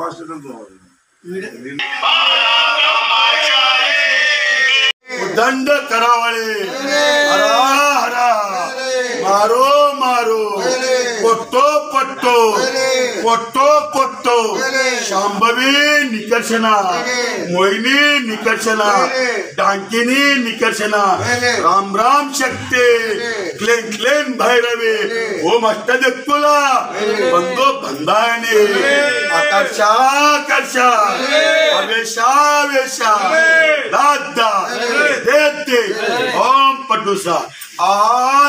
दंड करावळे हरा हरा मारो मारो कोट्टो पट्टो कोट्टो कोट्टो शांभवी निकर्षणा मोहिनी निकर्षणा डांकिनी निकर्षणा राम राम शक्ती क्लेन क्लेन भैरवी ओम अष्टदिक्कुला बंदो बंधायने आकर्षा आकर्षा अवेशा वेशा दादा देते ओम पटुसा आहा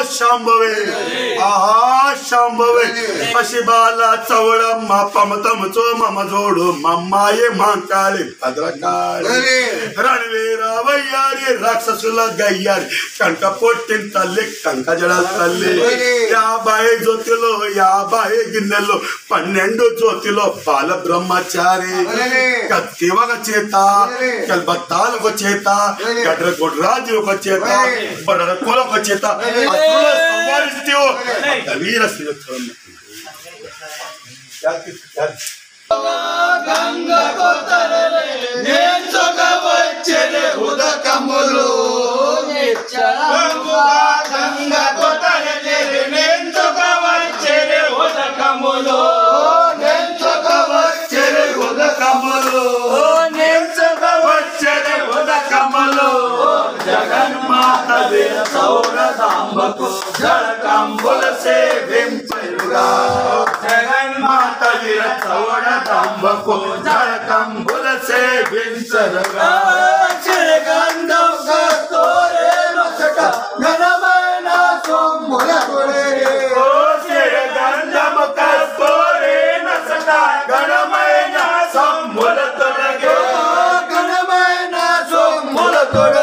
शांभवे पशिबाला चवळम्मा पमतमचो मम जोडो मम्माये मांकाळे भद्रकाळे रणवीरा वय्यारी राक्षसुला गय्यारी कणक पोट्टीन तल्ले कंक जडा तल्ले या बाये जोतिलो या बाये गिन्नेलो 12 जोतिलो बाल ब्रह्मचारी कत्तिवग चेता कलबत्ताल को चेता गडर गोडराज को चेता बडर कोलो को चेता अतुल संवारिस्तियो कबीर सिरथरम गंगा को तरले नेंचो गवच्चेरे उदकमुलो गंगा को तरले नेंचो गवच्चेरे उदकमुलो नेंचो गवच्चेरे उदकमुलो नेंचो गवच्चेरे उदकमुलो जगन्माता वीर सौरदांबको जलकांबुल से विंचरुगा जगन्माता वीर सौरदांबको जलकांबुल से विंचरुगा श्रीगंधम का तोरे नखटा घनमयना सोमुल तोरे ओ श्रीगंधम का तोरे नखटा घनमयना सोमुल तोरे घनमयना सोमुल तोरे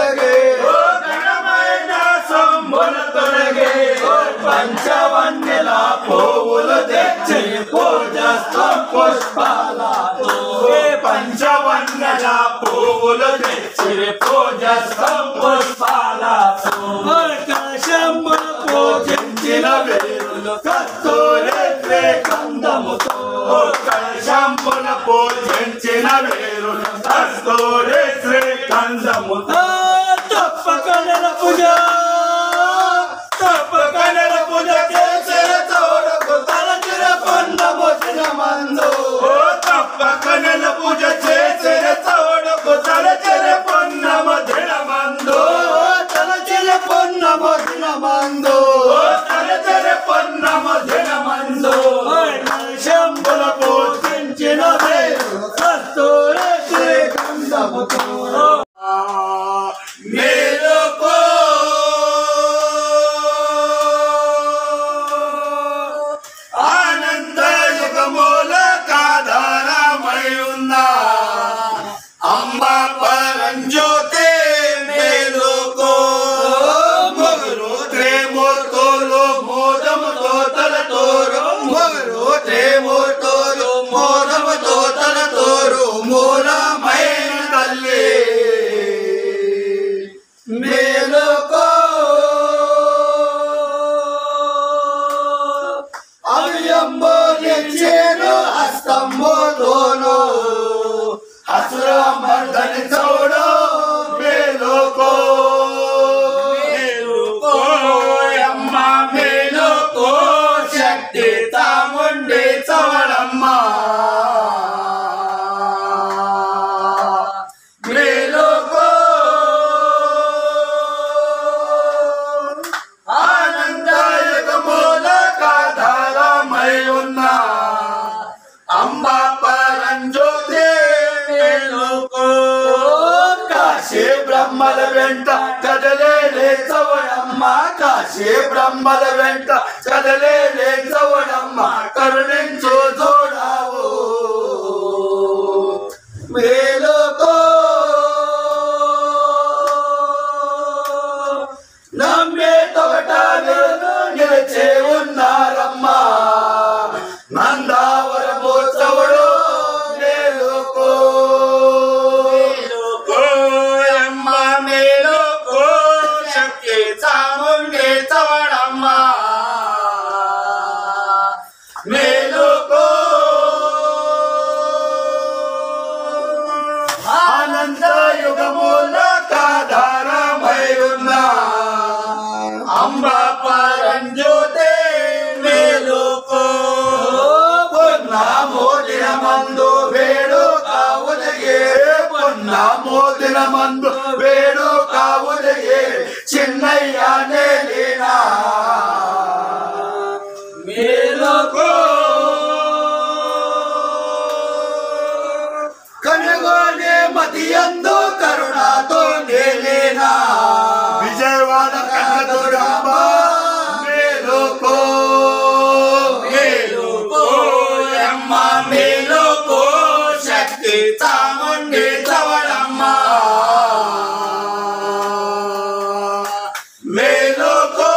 पंचवन्यला पोवुल देचे पूजस्थं पुष्पालातो पंचवन्यला पोवुल देचे पूजस्थं पुष्पालातो कलशंबुल पूजिंచిన వేరులు కస్తూరే కందముతో కలశంబుల పూజించిన వేరులు కస్తూరే కందముతో తప్పకల పూజ तपकनर पूजा केसर चौड़को तलचिर पन्न मोचिन मंदो ओ तपकनर पूजा केसर चौड़को तलचिर पन्न मोचिन मंदो तलचिर पन्न मोचिन मंदो तलचिर पन्न मोचिन मंदो शंभुल पूजिंచిన వేరు కస్తూరే శ్రీగంధముతో మేలుకో ब्रह्मल वेंट कदले ले चवड़म्मा काशे ब्रह्मल वेंट कदले ले चवड़म्मा करुणिंचो जोड़ावो मेलोको नम्मे तोटा निलचे उन्नारम्मा नंदावर मोचवड़ो मेलोको मेलोको ఆనంద యుగముల కాధారమై ఉన్నా అంబా పరంజ్యోతే మేలుకో పొన్నామో దినమందు వేడుక ఉదగే పొన్నామో దినమందు వేడుక ఉదగే చిన్నయ్య నేలినా మేలుకో కనుగొనే మతియందు కరుణతో నేలినా విజయవాడ కనకదుర్గమ్మ మేలుకో మేలుకో అమ్మ మేలుకో శక్తి చాముండి చవడమ్మ మేలుకో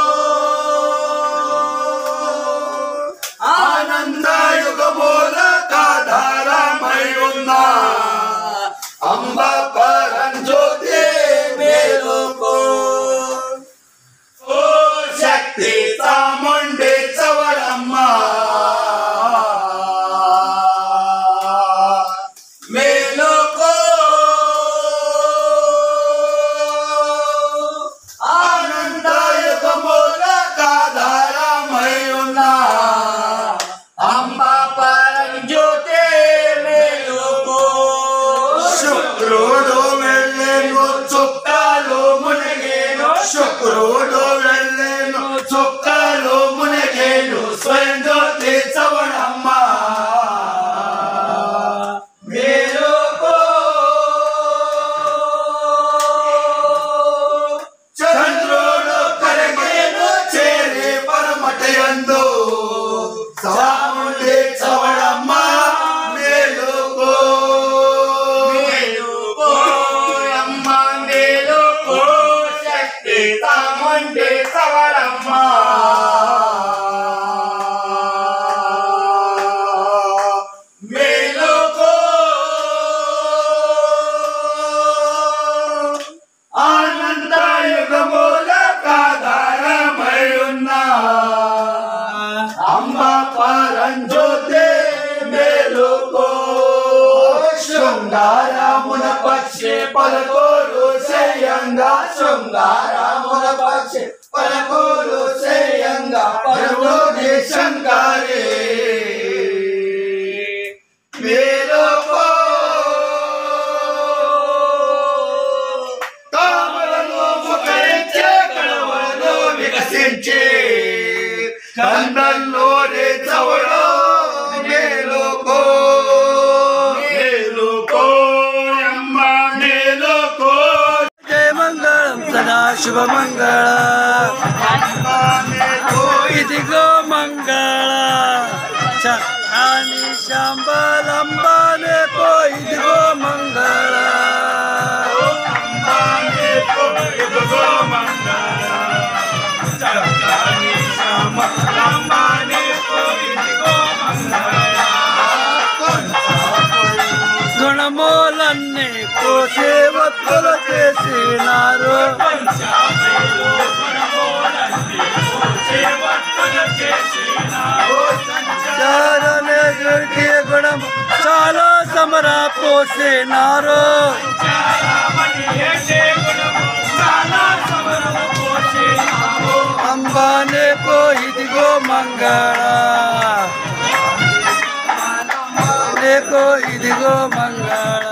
ఆనంద యుగముల కాధారమై ఉన్నా అంబ పరంజ్యోతి మేలుకో ఓ శక్తి చాముండి చవడమ్మ మేలుకో ఆనంద యుగముల కాధారమై ఉన్నా అంబ పరంజ్యోతి మేలుకో శుక్రుడు వెళ్ళేను చుక్కాలు మునిగేను శుక్రుడు వెళ్ళేను చుక్కాలు మునిగేను స్వయం జ్యోతి చవడమ్మ మేలుకో చంద్రుడు కరిగేను చేరి పరమటయందు చాముండి చవడమ్మ మేలుకో మేలుకో అమ్మ మేలుకో శక్తి చాముండి చవడమ్మ మేలుకో ఆనంద యుగముల కాధారమై ఉన్నా అంబ పరంజ్యోతి మేలుకో శృంగారమున పక్షి పలకోలు శయంగా శృంగారమున పక్షి పలకోలు శయంగా పర్వోగి శంకరే మేలుకో తామరలో ముఖరించే కళవలో వికసించే కందల్లోనే చవడో మేలుకో మేలుకో అమ్మ మేలుకో జయ మంగళం సదా శుభ మంగళ ఇదిగో మంగళ చక్రాని శాంబలంబానే కో ఇదిగో మంగళ ఇదిగో మంగళ చక్రాని శ్యామలంబానే కో ఇదిగో మంగళ గుణమూలన్నీ కోసేవత్తులు చేసినారు చారనే గుణం చాలా సమరా పోసినారు అంబానే కో ఇదిగో మంగళ ఇదిగో మంగళ